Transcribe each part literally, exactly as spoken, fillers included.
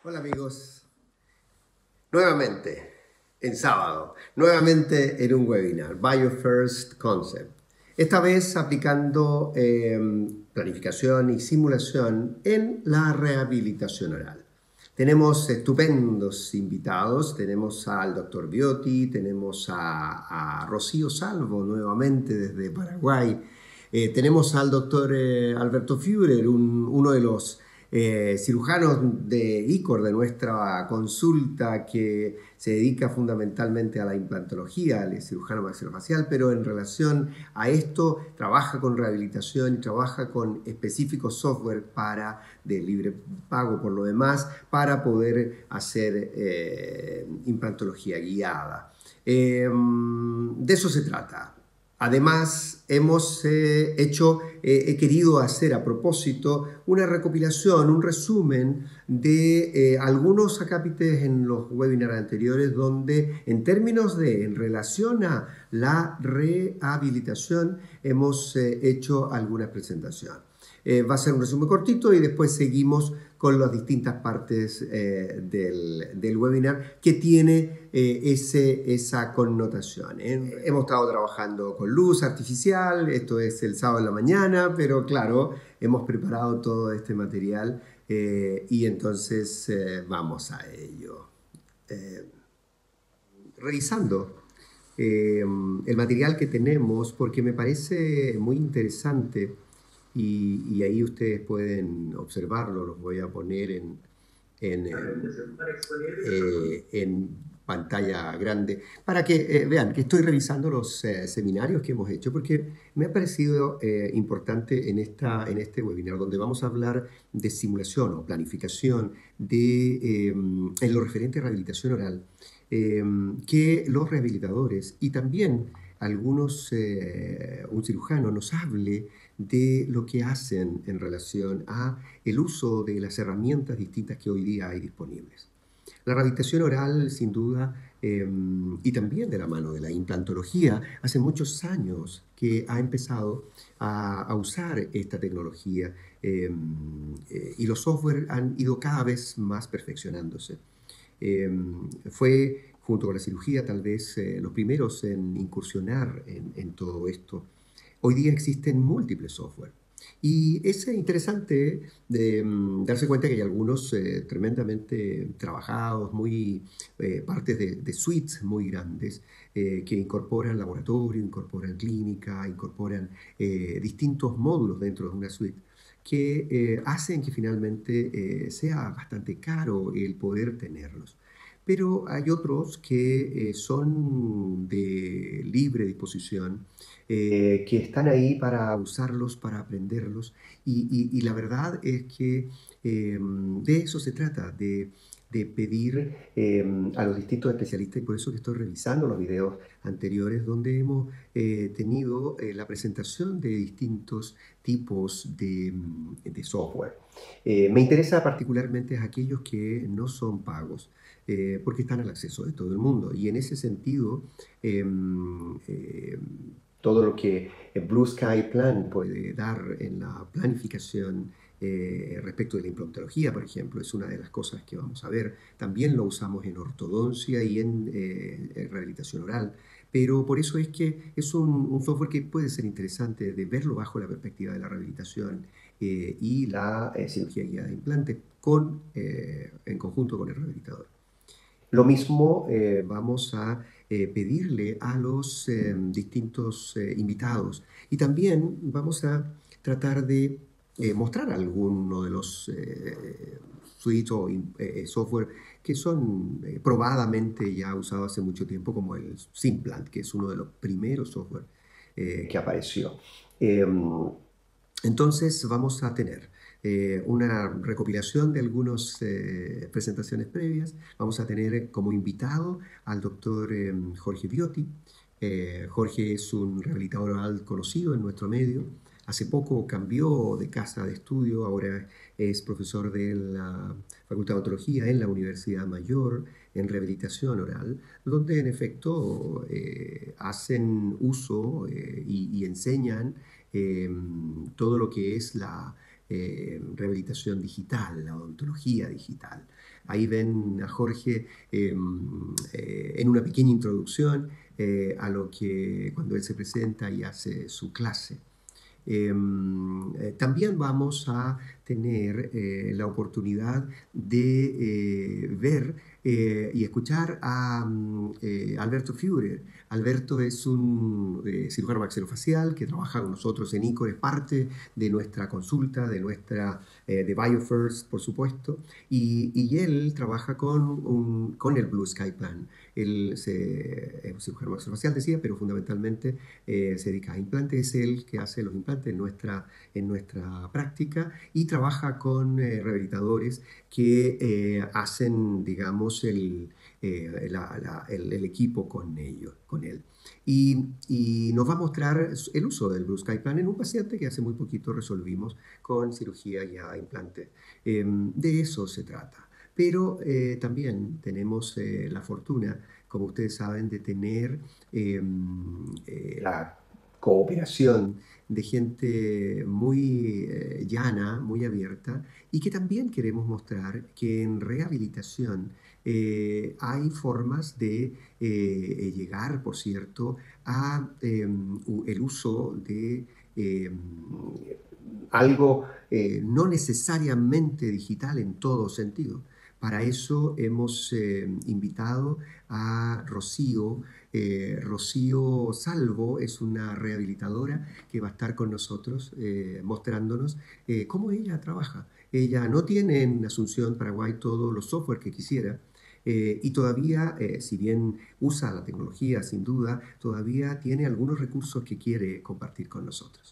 Hola amigos, nuevamente en sábado, nuevamente en un webinar, BioFirst Concept. Esta vez aplicando eh, planificación y simulación en la rehabilitación oral. Tenemos estupendos invitados, tenemos al doctor Biotti, tenemos a, a Rocío Salvo nuevamente desde Paraguay, eh, tenemos al doctor eh, Alberto Führer, un, uno de los Eh, cirujanos de I C O R de nuestra consulta que se dedica fundamentalmente a la implantología, el cirujano maxilofacial, pero en relación a esto trabaja con rehabilitación y trabaja con específicos software para, de libre pago por lo demás, para poder hacer eh, implantología guiada. Eh, de eso se trata. Además, hemos eh, hecho, eh, he querido hacer a propósito una recopilación, un resumen de eh, algunos acápites en los webinars anteriores donde en términos de, en relación a la rehabilitación, hemos eh, hecho alguna presentación. Eh, va a ser un resumen cortito y después seguimos con las distintas partes eh, del, del webinar que tiene eh, ese, esa connotación. ¿eh? Hemos estado trabajando con luz artificial, esto es el sábado en la mañana, pero claro, hemos preparado todo este material eh, y entonces eh, vamos a ello. Eh, revisando eh, el material que tenemos, porque me parece muy interesante. Y, y ahí ustedes pueden observarlo, los voy a poner en, en, eh, en pantalla grande, para que eh, vean que estoy revisando los eh, seminarios que hemos hecho, porque me ha parecido eh, importante en, esta, en este webinar, donde vamos a hablar de simulación o planificación de, eh, en lo referente a rehabilitación oral, eh, que los rehabilitadores y también algunos, eh, un cirujano nos hable de lo que hacen en relación a el uso de las herramientas distintas que hoy día hay disponibles. La rehabilitación oral, sin duda, eh, y también de la mano de la implantología, hace muchos años que ha empezado a, a usar esta tecnología eh, eh, y los software han ido cada vez más perfeccionándose. Eh, fue, junto con la cirugía, tal vez eh, los primeros en incursionar en, en todo esto. Hoy día existen múltiples software. Y es interesante de, um, darse cuenta que hay algunos eh, tremendamente trabajados, muy eh, partes de, de suites muy grandes eh, que incorporan laboratorio, incorporan clínica, incorporan eh, distintos módulos dentro de una suite que eh, hacen que finalmente eh, sea bastante caro el poder tenerlos. Pero hay otros que eh, son de libre disposición, eh, que están ahí para usarlos, para aprenderlos. Y, y, y la verdad es que eh, de eso se trata, de, de pedir eh, a los distintos especialistas, y por eso que estoy revisando los videos anteriores donde hemos eh, tenido eh, la presentación de distintos tipos de, de software. Eh, me interesa particularmente a aquellos que no son pagos, eh, porque están al acceso de todo el mundo. Y en ese sentido, eh, eh, todo lo que Blue Sky Plan puede dar en la planificación eh, respecto de la implantología, por ejemplo, es una de las cosas que vamos a ver. También lo usamos en ortodoncia y en, eh, en rehabilitación oral. Pero por eso es que es un, un software que puede ser interesante de verlo bajo la perspectiva de la rehabilitación eh, y la eh, cirugía guiada de implante con, eh, en conjunto con el rehabilitador. Lo mismo eh, vamos a eh, pedirle a los eh, distintos eh, invitados y también vamos a tratar de eh, mostrar alguno de los eh, suites o eh, software que son eh, probadamente ya usados hace mucho tiempo, como el Simplant, que es uno de los primeros software eh, que apareció. Eh, entonces vamos a tener Eh, una recopilación de algunas eh, presentaciones previas. Vamos a tener como invitado al doctor eh, Jorge Biotti. Eh, Jorge es un rehabilitador oral conocido en nuestro medio. Hace poco cambió de casa de estudio, ahora es profesor de la Facultad de Odontología en la Universidad Mayor en rehabilitación oral, donde en efecto eh, hacen uso eh, y, y enseñan eh, todo lo que es la eh, rehabilitación digital, la odontología digital. Ahí ven a Jorge eh, eh, en una pequeña introducción eh, a lo que cuando él se presenta y hace su clase. Eh, eh, también vamos a tener eh, la oportunidad de eh, ver eh, y escuchar a eh, Alberto Führer. Alberto es un eh, cirujano maxilofacial que trabaja con nosotros en I C O R, es parte de nuestra consulta, de nuestra eh, de BioFirst, por supuesto, y, y él trabaja con, un, con el Blue Sky Plan. Él se, es un cirujano maxilofacial, decía, pero fundamentalmente eh, se dedica a implantes, es él que hace los implantes en nuestra, en nuestra práctica y trabaja con eh, rehabilitadores que eh, hacen, digamos, el, eh, la, la, el, el equipo con ellos, con él. Y, y nos va a mostrar el uso del Blue Sky Plan en un paciente que hace muy poquito resolvimos con cirugía ya implante. Eh, de eso se trata. Pero eh, también tenemos eh, la fortuna, como ustedes saben, de tener eh, eh, la cooperación de gente muy eh, llana, muy abierta, y que también queremos mostrar que en rehabilitación eh, hay formas de eh, llegar, por cierto, a eh, el uso de eh, algo eh, no necesariamente digital en todo sentido. Para eso hemos eh, invitado a Rocío. Eh, Rocío Salvo es una rehabilitadora que va a estar con nosotros eh, mostrándonos eh, cómo ella trabaja. Ella no tiene en Asunción, Paraguay, todos los software que quisiera. Eh, y todavía, eh, si bien usa la tecnología sin duda, todavía tiene algunos recursos que quiere compartir con nosotros.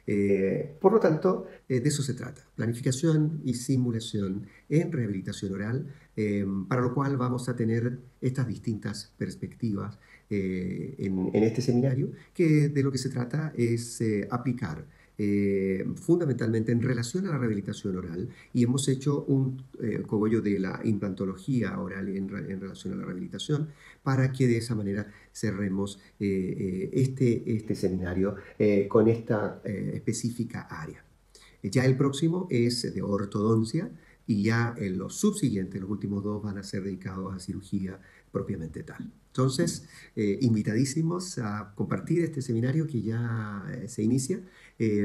Eh, por lo tanto, eh, de eso se trata, planificación y simulación en rehabilitación oral, eh, para lo cual vamos a tener estas distintas perspectivas eh, en, en este seminario, que de lo que se trata es eh, aplicar eh, fundamentalmente en relación a la rehabilitación oral, y hemos hecho un eh, cogollo de la implantología oral en, en relación a la rehabilitación, para que de esa manera cerremos eh, eh, este, este seminario eh, con esta eh, específica área. Ya el próximo es de ortodoncia y ya en los subsiguientes, los últimos dos, van a ser dedicados a cirugía propiamente tal. Entonces, eh, invitadísimos a compartir este seminario que ya eh, se inicia eh,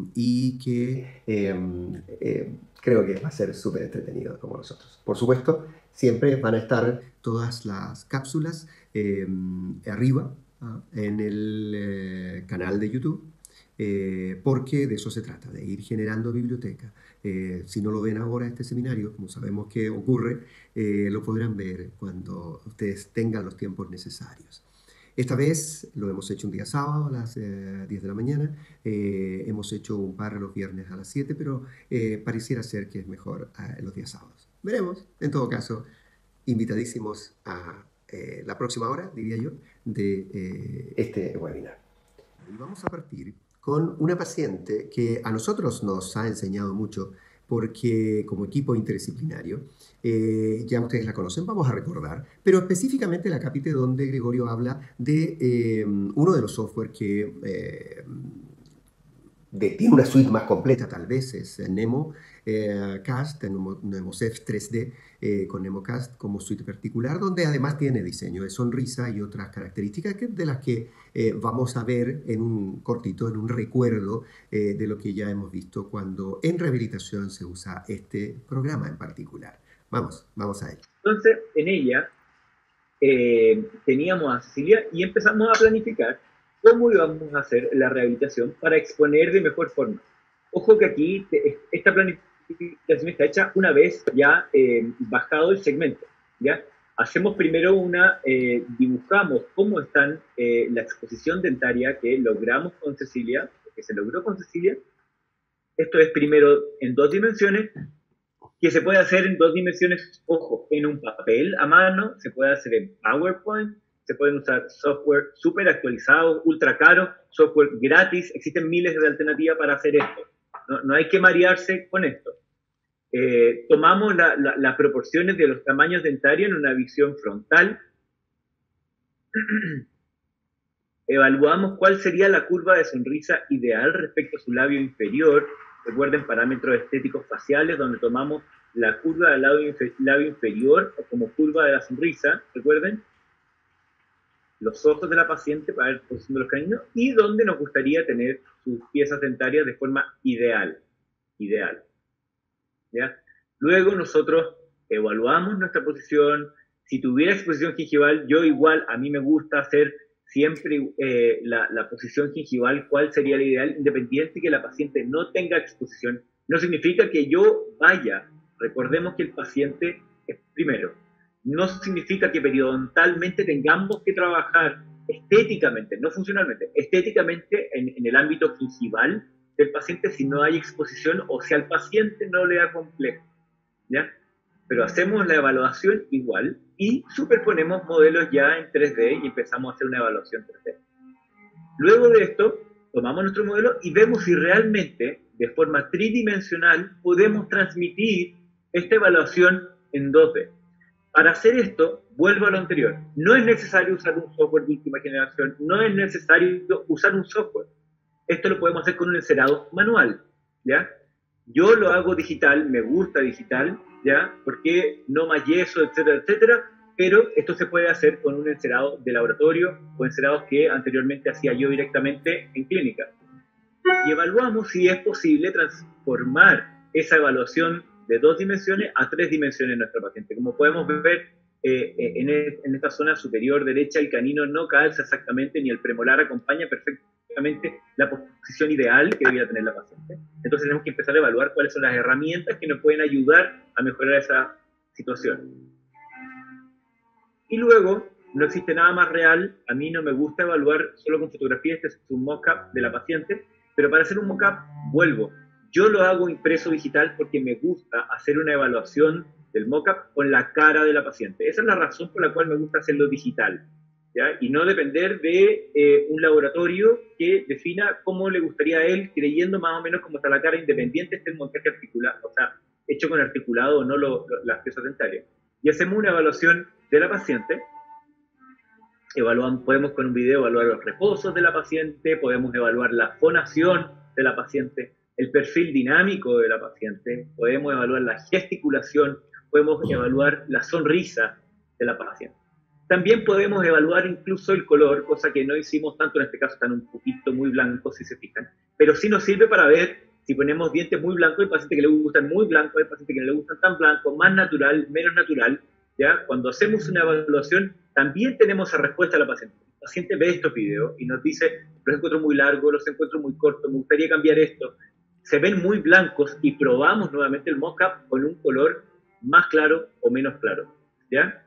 y que eh, eh, creo que va a ser súper entretenido como nosotros. Por supuesto, siempre van a estar todas las cápsulas eh, arriba ¿ah? en el eh, canal de YouTube. Eh, porque de eso se trata, de ir generando biblioteca. Eh, si no lo ven ahora este seminario, como sabemos que ocurre, eh, lo podrán ver cuando ustedes tengan los tiempos necesarios. Esta vez lo hemos hecho un día sábado a las eh, diez de la mañana, eh, hemos hecho un par los viernes a las siete, pero eh, pareciera ser que es mejor eh, los días sábados. Veremos, en todo caso, invitadísimos a eh, la próxima hora, diría yo, de eh, este webinar. Y vamos a partir con una paciente que a nosotros nos ha enseñado mucho, porque como equipo interdisciplinario, eh, ya ustedes la conocen, vamos a recordar, pero específicamente la capite donde Gregorio habla de eh, uno de los software que eh, de, tiene una suite más completa, tal vez, es Nemo eh, Cast, Nemo, NemoCef tres D eh, con NemoCast como suite particular, donde además tiene diseño de sonrisa y otras características que, de las que eh, vamos a ver en un cortito, en un recuerdo eh, de lo que ya hemos visto cuando en rehabilitación se usa este programa en particular. Vamos, vamos a ello. Entonces, en ella eh, teníamos a Cecilia y empezamos a planificar cómo íbamos a hacer la rehabilitación para exponer de mejor forma. Ojo que aquí te, esta planificación está hecha una vez ya eh, bajado el segmento, ¿ya? Hacemos primero una, eh, dibujamos cómo están eh, la exposición dentaria que logramos con Cecilia, que se logró con Cecilia. Esto es primero en dos dimensiones, que se puede hacer en dos dimensiones, ojo, en un papel a mano, se puede hacer en PowerPoint, se pueden usar software súper actualizado, ultra caro, software gratis, existen miles de alternativas para hacer esto. No, no hay que marearse con esto. Eh, tomamos la, la, las proporciones de los tamaños dentarios en una visión frontal. Evaluamos cuál sería la curva de sonrisa ideal respecto a su labio inferior, recuerden, parámetros estéticos faciales, donde tomamos la curva del labio, infer labio inferior como curva de la sonrisa, recuerden, los ojos de la paciente para ver posición de los caninos y donde nos gustaría tener sus piezas dentarias de forma ideal. Ideal. ¿Ya? Luego nosotros evaluamos nuestra posición. Si tuviera exposición gingival, yo igual, a mí me gusta hacer siempre eh, la, la posición gingival, cuál sería la ideal, independiente que la paciente no tenga exposición. No significa que yo vaya. Recordemos que el paciente es primero. No significa que periodontalmente tengamos que trabajar estéticamente, no funcionalmente, estéticamente en, en el ámbito gingival del paciente si no hay exposición o si al paciente no le da complejo, ¿ya? Pero hacemos la evaluación igual y superponemos modelos ya en tres D y empezamos a hacer una evaluación tres D. Luego de esto, tomamos nuestro modelo y vemos si realmente, de forma tridimensional, podemos transmitir esta evaluación en dos D. Para hacer esto, vuelvo a lo anterior. No es necesario usar un software de última generación, no es necesario usar un software. Esto lo podemos hacer con un encerado manual, ¿ya? Yo lo hago digital, me gusta digital, ¿ya? Porque no más yeso, etcétera, etcétera, pero esto se puede hacer con un encerado de laboratorio o encerados que anteriormente hacía yo directamente en clínica. Y evaluamos si es posible transformar esa evaluación de dos dimensiones a tres dimensiones en nuestra paciente. Como podemos ver, eh, en, en esta zona superior derecha el canino no calza exactamente, ni el premolar acompaña perfectamente la posición ideal que debería tener la paciente. Entonces tenemos que empezar a evaluar cuáles son las herramientas que nos pueden ayudar a mejorar esa situación. Y luego, no existe nada más real. A mí no me gusta evaluar solo con fotografías, este es un mock-up de la paciente, pero para hacer un mock-up, vuelvo. Yo lo hago impreso digital porque me gusta hacer una evaluación del mock-up con la cara de la paciente. Esa es la razón por la cual me gusta hacerlo digital, ¿ya? Y no depender de eh, un laboratorio que defina cómo le gustaría a él, creyendo más o menos cómo está la cara, independiente del montaje articulado, o sea, hecho con articulado o no lo, lo, las piezas dentarias. Y hacemos una evaluación de la paciente. Evaluamos, podemos con un video evaluar los reposos de la paciente, podemos evaluar la fonación de la paciente, el perfil dinámico de la paciente, podemos evaluar la gesticulación, podemos evaluar la sonrisa de la paciente. También podemos evaluar incluso el color, cosa que no hicimos tanto en este caso, están un poquito muy blancos si se fijan, pero sí nos sirve para ver si ponemos dientes muy blancos, hay pacientes que le gustan muy blancos, hay pacientes que no le gustan tan blancos, más natural, menos natural, ¿ya? Cuando hacemos una evaluación, también tenemos esa respuesta a la paciente. El paciente ve estos videos y nos dice, los encuentro muy largos, los encuentro muy cortos, me gustaría cambiar esto. Se ven muy blancos y probamos nuevamente el mock-up con un color más claro o menos claro, ¿ya?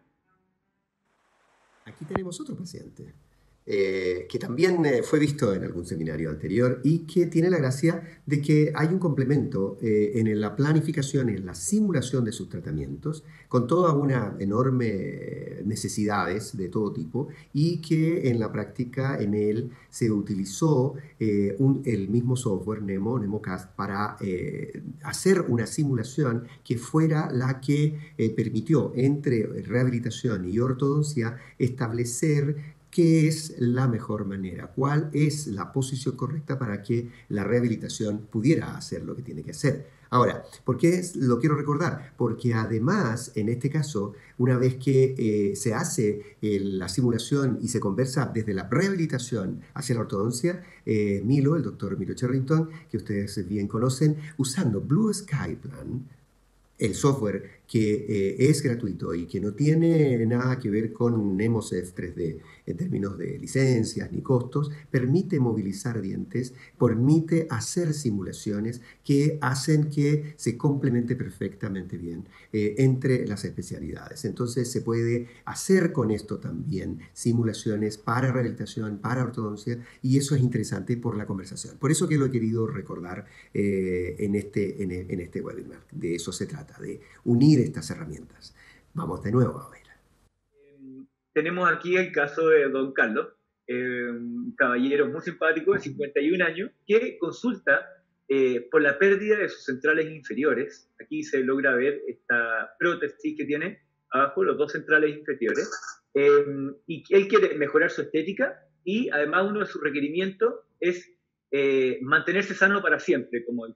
Aquí tenemos otro paciente eh, que también eh, fue visto en algún seminario anterior y que tiene la gracia de que hay un complemento eh, en la planificación, en la simulación de sus tratamientos, con toda una enorme necesidades de todo tipo y que en la práctica en él se utilizó eh, un, el mismo software Nemo, NemoCast, para eh, hacer una simulación que fuera la que eh, permitió entre rehabilitación y ortodoncia establecer qué es la mejor manera, cuál es la posición correcta para que la rehabilitación pudiera hacer lo que tiene que hacer. Ahora, ¿por qué lo quiero recordar? Porque además, en este caso, una vez que eh, se hace eh, la simulación y se conversa desde la rehabilitación hacia la ortodoncia, eh, Milo, el doctor Milo Cherrington, que ustedes bien conocen, usando Blue Sky Plan, el software que eh, es gratuito y que no tiene nada que ver con NemoCef tres D en términos de licencias ni costos, permite movilizar dientes, permite hacer simulaciones que hacen que se complemente perfectamente bien eh, entre las especialidades. Entonces se puede hacer con esto también simulaciones para rehabilitación, para ortodoncia, y eso es interesante por la conversación. Por eso que lo he querido recordar eh, en, este, en, en este webinar. De eso se trata, de unir estas herramientas. Vamos de nuevo a ver. Eh, tenemos aquí el caso de don Carlos, eh, un caballero muy simpático de cincuenta y un años, que consulta eh, por la pérdida de sus centrales inferiores. Aquí se logra ver esta prótesis que tiene abajo, los dos centrales inferiores, eh, y él quiere mejorar su estética y además uno de sus requerimientos es eh, mantenerse sano para siempre, como dice.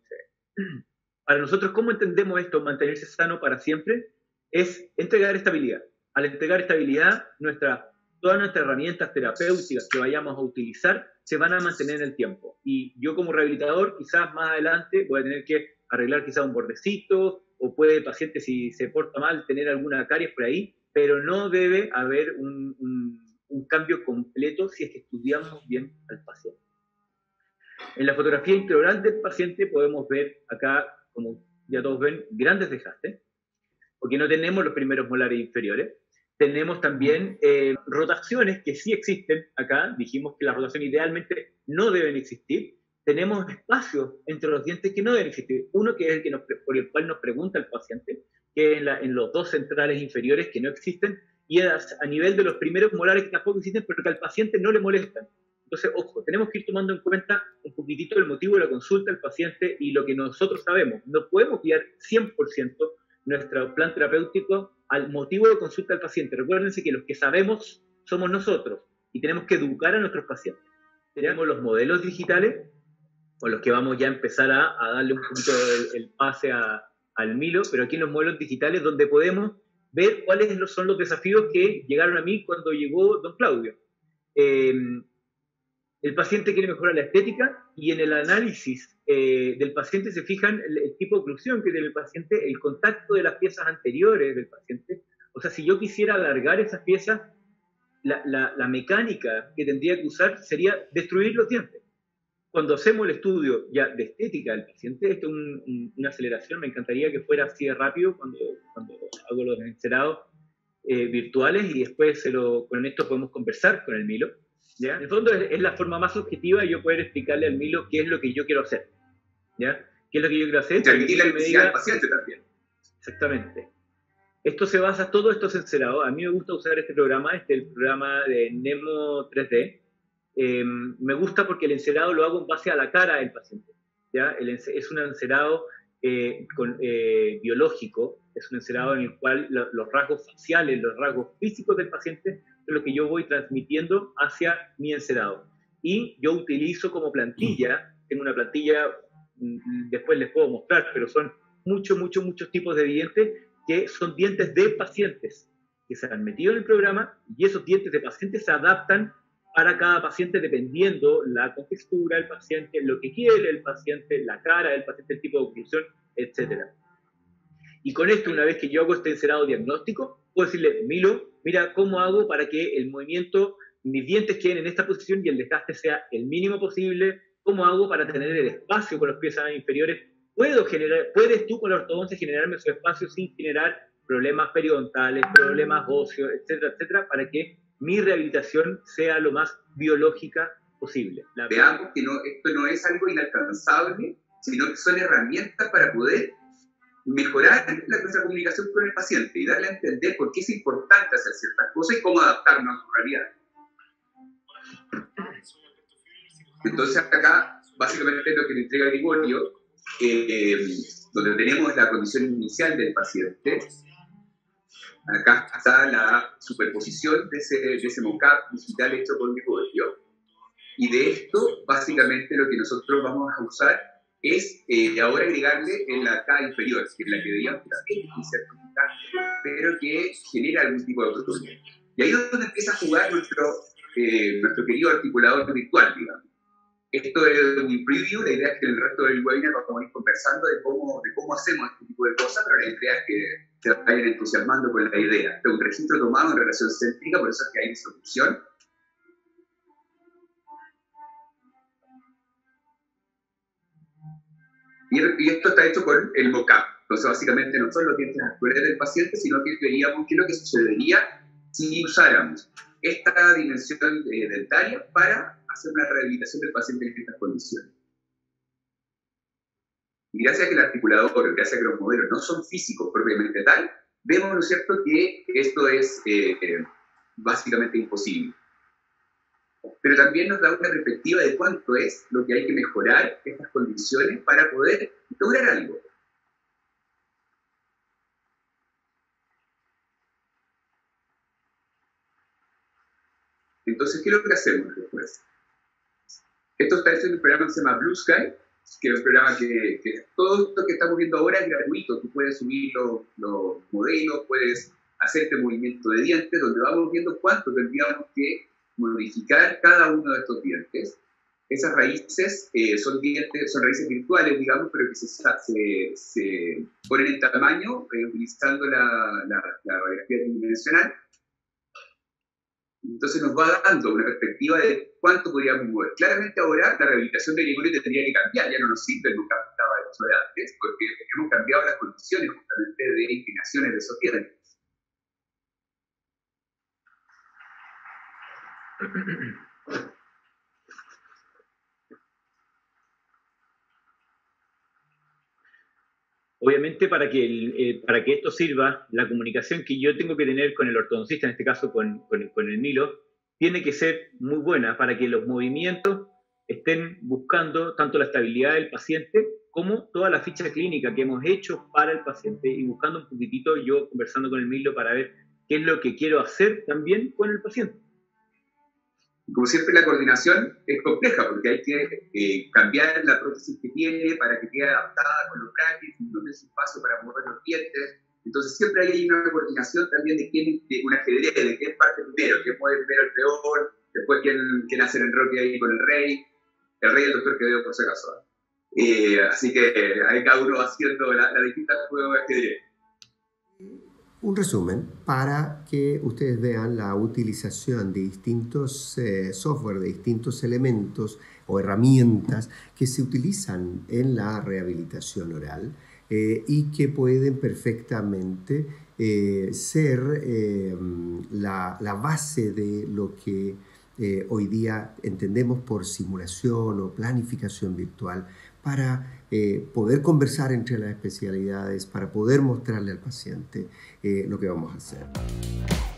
Para nosotros, ¿cómo entendemos esto, mantenerse sano para siempre? Es entregar estabilidad. Al entregar estabilidad, nuestra, todas nuestras herramientas terapéuticas que vayamos a utilizar se van a mantener en el tiempo. Y yo como rehabilitador, quizás más adelante voy a tener que arreglar quizás un bordecito, o puede el paciente, si se porta mal, tener alguna caries por ahí, pero no debe haber un, un, un cambio completo si es que estudiamos bien al paciente. En la fotografía integral del paciente podemos ver acá, como ya todos ven, grandes desgastes, porque no tenemos los primeros molares inferiores. Tenemos también eh, rotaciones que sí existen acá. Dijimos que las rotaciones idealmente no deben existir. Tenemos espacios entre los dientes que no deben existir. Uno que es el que nos, por el cual nos pregunta el paciente, que es en, la, en los dos centrales inferiores que no existen, y es a nivel de los primeros molares que tampoco existen, pero que al paciente no le molestan. Entonces, ojo, tenemos que ir tomando en cuenta un poquitito el motivo de la consulta del paciente y lo que nosotros sabemos. No podemos guiar cien por ciento nuestro plan terapéutico al motivo de consulta del paciente. Recuérdense que los que sabemos somos nosotros y tenemos que educar a nuestros pacientes. Tenemos los modelos digitales, con los que vamos ya a empezar a, a darle un poquito el, el pase a, al Milo, pero aquí en los modelos digitales donde podemos ver cuáles son los desafíos que llegaron a mí cuando llegó don Claudio. Eh, el paciente quiere mejorar la estética y en el análisis eh, del paciente se fijan el, el tipo de oclusión que tiene el paciente, el contacto de las piezas anteriores del paciente. O sea, si yo quisiera alargar esas piezas, la, la, la mecánica que tendría que usar sería destruir los dientes. Cuando hacemos el estudio ya de estética del paciente, esto es un, un, una aceleración, me encantaría que fuera así de rápido cuando, cuando hago los encerados eh, virtuales y después se lo, con esto podemos conversar con el Milo. ¿Ya? En el fondo es, es la forma más objetiva de yo poder explicarle al Milo qué es lo que yo quiero hacer. ¿Ya? ¿Qué es lo que yo quiero hacer? Transmitir la necesidad del paciente también. Exactamente. Esto se basa, todo esto es encerado. A mí me gusta usar este programa, este es el programa de Nemo tres D. Eh, me gusta porque el encerado lo hago en base a la cara del paciente. ¿Ya? El, es un encerado eh, con, eh, biológico, es un encerado en el cual lo, los rasgos faciales, los rasgos físicos del paciente es lo que yo voy transmitiendo hacia mi encerado. Y yo utilizo como plantilla, tengo una plantilla, después les puedo mostrar, pero son muchos, muchos, muchos tipos de dientes que son dientes de pacientes que se han metido en el programa y esos dientes de pacientes se adaptan para cada paciente dependiendo la contextura del paciente, lo que quiere el paciente, la cara del paciente, el tipo de oclusión, etcétera. Y con esto, una vez que yo hago este encerado diagnóstico, puedo decirle, Milo, mira cómo hago para que el movimiento, mis dientes queden en esta posición y el desgaste sea el mínimo posible, cómo hago para tener el espacio con los piezas inferiores. ¿Puedo generar, ¿Puedes tú con la ortodoncia generarme esos espacios sin generar problemas periodontales, problemas óseos, etcétera, etcétera, para que mi rehabilitación sea lo más biológica posible? La Veamos que no, esto no es algo inalcanzable, sino que son herramientas para poder mejorar la, nuestra comunicación con el paciente y darle a entender por qué es importante hacer ciertas cosas y cómo adaptarnos a su realidad. Entonces acá, básicamente lo que le entrega Gregorio, eh, donde tenemos la condición inicial del paciente, acá está la superposición de ese, de ese mockup digital hecho por Gregorio, y de esto, básicamente lo que nosotros vamos a usar es eh, ahora agregarle en la K inferior, que es la que veíamos también, pero que genera algún tipo de autonomía. Y ahí es donde empieza a jugar nuestro, eh, nuestro querido articulador virtual, digamos. Esto es un preview, la idea es que en el resto del webinar vamos a ir conversando de cómo, de cómo hacemos este tipo de cosas, pero la idea es que se vayan entusiasmando con la idea. Este es un registro tomado en relación céntrica, por eso es que hay esa opción. Y esto está hecho con el mockup. Entonces, básicamente, no son los dientes actuales del paciente, sino que veríamos qué es lo que sucedería si usáramos esta dimensión eh, dentaria para hacer una rehabilitación del paciente en estas condiciones. Y gracias a que el articulador, gracias a que los modelos no son físicos propiamente tal, vemos, ¿no es cierto?, que esto es eh, eh, básicamente imposible. Pero también nos da una perspectiva de cuánto es lo que hay que mejorar estas condiciones para poder lograr algo. Entonces, ¿qué es lo que hacemos después? Esto está hecho en un programa que se llama Blue Sky, que es un programa que, que todo esto que estamos viendo ahora es gratuito. Tú puedes subir los, los modelos, puedes hacerte movimiento de dientes, donde vamos viendo cuánto tendríamos que modificar cada uno de estos dientes. Esas raíces eh, son, dientes, son raíces virtuales, digamos, pero que se, se, se ponen en tamaño eh, utilizando la, la, la radiografía tridimensional. Entonces nos va dando una perspectiva de cuánto podríamos mover. Claramente ahora la rehabilitación de Gregorio tendría que cambiar, ya no nos sirve lo que estaba hecho de antes, porque hemos cambiado las condiciones justamente de inclinaciones de esos dientes. Obviamente, para que, el, eh, para que esto sirva, la comunicación que yo tengo que tener con el ortodoncista, en este caso con, con, con el Milo, tiene que ser muy buena para que los movimientos estén buscando tanto la estabilidad del paciente como toda la ficha clínica que hemos hecho para el paciente, y buscando un poquitito, yo conversando con el Milo para ver qué es lo que quiero hacer también con el paciente. Como siempre, la coordinación es compleja porque hay que eh, cambiar la prótesis que tiene para que quede adaptada con los brackets, no tiene espacio para mover los dientes. Entonces siempre hay una coordinación también de quién, de un ajedrez, de quién parte primero, quién mueve primero el peón, después quién, quién hace el enroque ahí con el rey, el rey y el doctor Quevedo por si acaso. Eh, así que hay cada uno haciendo las la distintas juegos de ajedrez. Un resumen para que ustedes vean la utilización de distintos eh, software, de distintos elementos o herramientas que se utilizan en la rehabilitación oral eh, y que pueden perfectamente eh, ser eh, la, la base de lo que eh, hoy día entendemos por simulación o planificación virtual, para eh, poder conversar entre las especialidades, para poder mostrarle al paciente eh, lo que vamos a hacer.